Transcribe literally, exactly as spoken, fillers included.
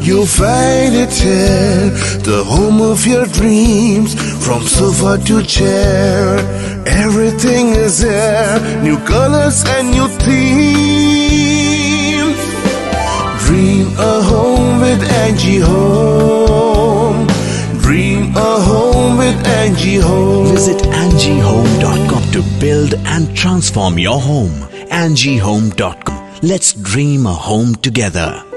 You'll find it here, the home of your dreams. From sofa to chair, everything is there. New colors and new themes. Dream a home with Angie Home. Dream a home with Angie Home. Visit Angie Home dot com to build and transform your home. Angie Home dot com. Let's dream a home together.